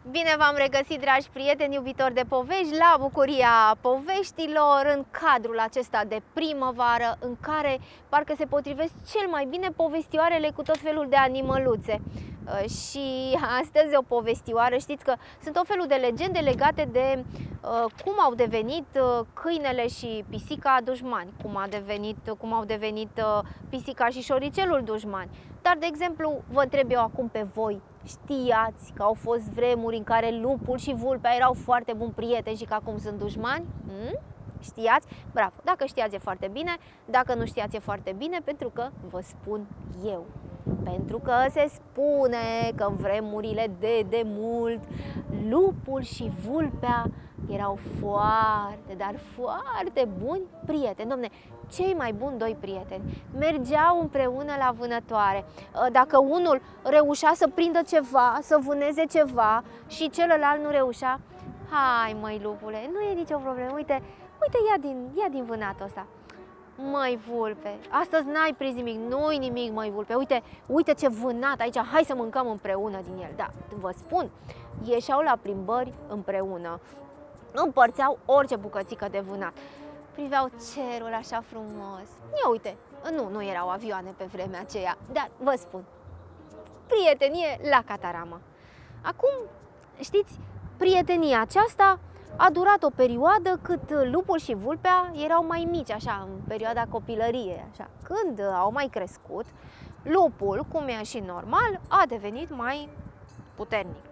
Bine v-am regăsit, dragi prieteni iubitori de povești, la Bucuria Poveștilor, în cadrul acesta de primăvară, în care parcă se potrivesc cel mai bine povestioarele cu tot felul de animăluțe. Și astăzi o povestioară, știți că sunt tot felul de legende legate de cum au devenit câinele și pisica dușmani, cum au devenit pisica și șoricelul dușmani. Dar, de exemplu, vă întreb eu acum pe voi, știați că au fost vremuri în care lupul și vulpea erau foarte buni prieteni și că acum sunt dușmani? Știați? Bravo! Dacă știați e foarte bine, dacă nu știați e foarte bine, pentru că vă spun eu. Pentru că se spune că în vremurile de demult, lupul și vulpea erau foarte, dar foarte buni prieteni. Dom'le, cei mai buni doi prieteni mergeau împreună la vânătoare. Dacă unul reușea să prindă ceva, să vâneze ceva și celălalt nu reușea, hai măi lupule, nu e nicio problemă, uite, ia din vânatul ăsta. Măi vulpe, astăzi n-ai prins nimic, nu-i nimic măi vulpe, uite ce vânat aici, hai să mâncăm împreună din el. Da, vă spun, ieșeau la plimbări împreună, împărțeau orice bucățică de vânat, priveau cerul așa frumos. Ia uite, nu erau avioane pe vremea aceea, dar vă spun, prietenie la cataramă. Acum, știți, prietenia aceasta a durat o perioadă cât lupul și vulpea erau mai mici, așa, în perioada copilăriei, așa. Când au mai crescut, lupul, cum e și normal, a devenit mai puternic.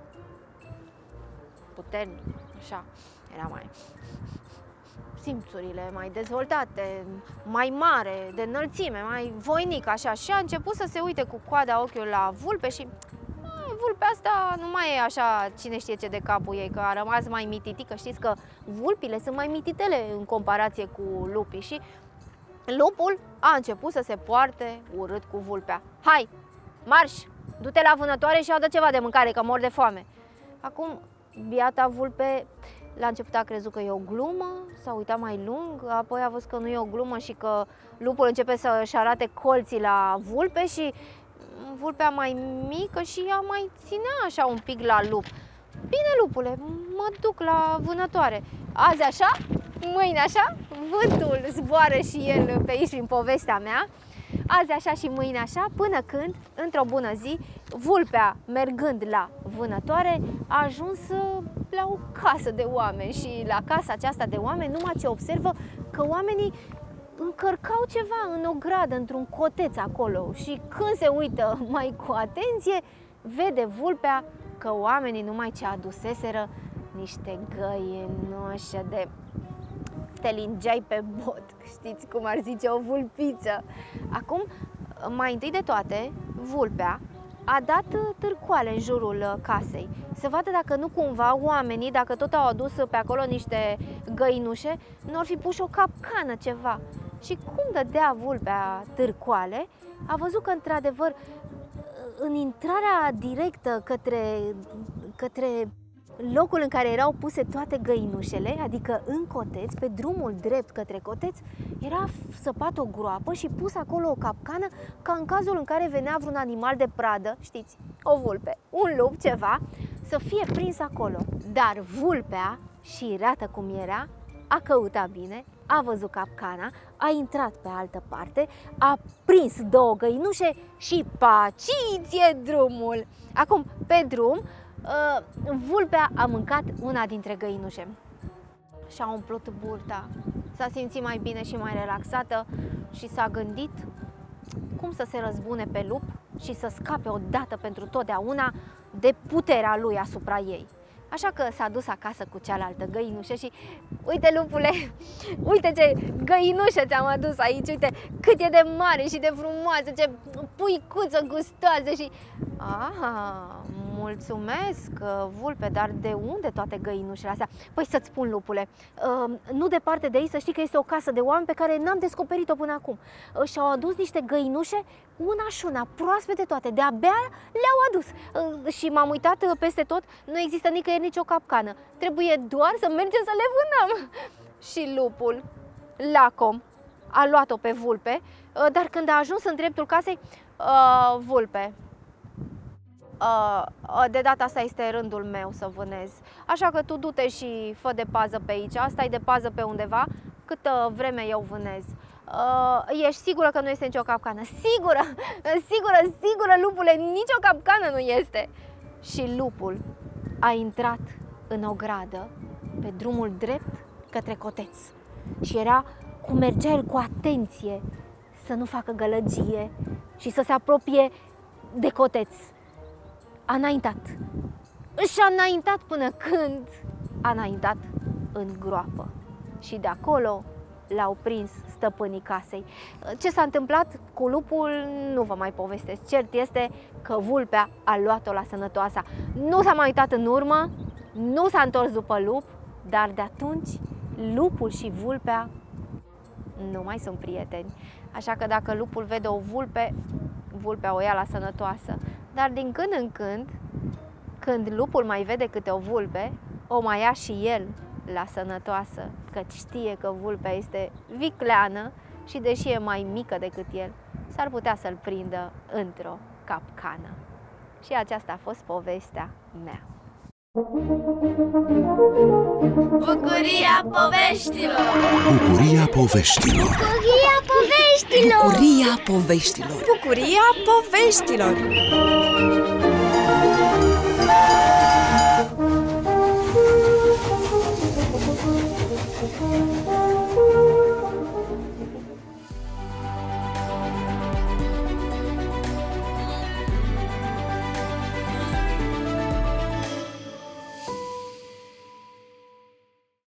Puternic, așa, era mai simțurile mai dezvoltate, mai mare, de înălțime, mai voinic, așa, și a început să se uite cu coada ochiului la vulpe și vulpea asta nu mai e așa cine știe ce de capul ei, că a rămas mai mititică. Știți că vulpile sunt mai mititele în comparație cu lupii și lupul a început să se poarte urât cu vulpea. Hai, marș, du-te la vânătoare și adă ceva de mâncare, că mor de foame. Acum, biata vulpe la început a crezut că e o glumă, s-a uitat mai lung, apoi a văzut că nu e o glumă și că lupul începe să-și arate colții la vulpe și vulpea mai mică și ea mai ținea așa un pic la lup. Bine, lupule, mă duc la vânătoare. Azi așa, mâine așa, vântul zboară și el pe aici prin povestea mea. Azi așa și mâine așa, până când, într-o bună zi, vulpea, mergând la vânătoare, a ajuns la o casă de oameni și la casa aceasta de oameni numai ce observă că oamenii încărcau ceva în o gradă, într-un coteț acolo, și când se uită mai cu atenție, vede vulpea că oamenii numai ce aduseseră niște găinușe de te lingeai pe bot, știți cum ar zice o vulpiță. Acum, mai întâi de toate, vulpea a dat târcoale în jurul casei, să vadă dacă nu cumva oamenii, dacă tot au adus pe acolo niște găinușe, nu ar fi pus o capcană, ceva. Și cum dădea vulpea târcoale, a văzut că, într-adevăr, în intrarea directă către locul în care erau puse toate găinușele, adică în coteț, pe drumul drept către coteț, era săpat o groapă și pus acolo o capcană, ca în cazul în care venea vreun animal de pradă, știți, o vulpe, un lup, ceva, să fie prins acolo. Dar vulpea, și rată cum era, a căutat bine, a văzut capcana, a intrat pe altă parte, a prins două găinușe și paciție drumul. Acum, pe drum, vulpea a mâncat una dintre găinușe și-a umplut burta. S-a simțit mai bine și mai relaxată și s-a gândit cum să se răzbune pe lup și să scape odată pentru totdeauna de puterea lui asupra ei. Așa că s-a dus acasă cu cealaltă găinușă și uite, lupule, uite ce găinușă ți-am adus aici, uite cât e de mare și de frumoasă, ce puicuță gustoasă și... Aha, mulțumesc, vulpe, dar de unde toate găinușele astea? Păi să-ți spun, lupule, nu departe de aici, să știi că este o casă de oameni pe care n-am descoperit-o până acum. Și-au adus niște găinușe, una și una, proaspete toate, de-abia le-au adus. Și m-am uitat peste tot, nu există nicăieri nicio capcană. Trebuie doar să mergem să le vânăm. Și lupul, lacom, a luat-o pe vulpe, dar când a ajuns în dreptul casei, vulpe, De data asta este rândul meu să vânez. Așa că tu du-te și fă de pază pe aici, stai de pază pe undeva, câtă vreme eu vânez. Ești sigură că nu este nicio capcană? Sigură, sigură, lupule, nicio capcană nu este. Și lupul a intrat în ogradă pe drumul drept către coteț. Și era cum mergea el cu atenție să nu facă gălăgie și să se apropie de coteț. A înaintat. Și-a înaintat până când a înaintat în groapă. Și de acolo l-au prins stăpânii casei. Ce s-a întâmplat cu lupul nu vă mai povestesc. Cert este că vulpea a luat-o la sănătoasa. Nu s-a mai uitat în urmă, nu s-a întors după lup, dar de atunci lupul și vulpea nu mai sunt prieteni. Așa că dacă lupul vede o vulpe, vulpea o ia la sănătoasă. Dar din când în când, când lupul mai vede câte o vulpe, o mai ia și el la sănătoasă, căci știe că vulpea este vicleană și deși e mai mică decât el, s-ar putea să-l prindă într-o capcană. Și aceasta a fost povestea mea. Bucuria poveștilor! Bucuria poveștilor! Bucuria poveștilor! Bucuria poveștilor! Bucuria poveștilor!